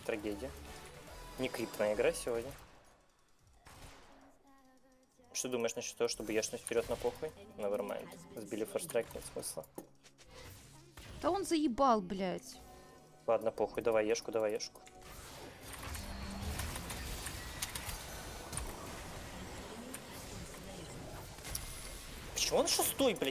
трагедия. Не крипная игра сегодня. Что думаешь насчет того, чтобы яшнуть вперед на похуй? Nevermind. Сбили форстрайк, нет смысла. Да он заебал, блядь. Ладно, похуй, давай ешку, давай ешку. Почему он шестой, блядь?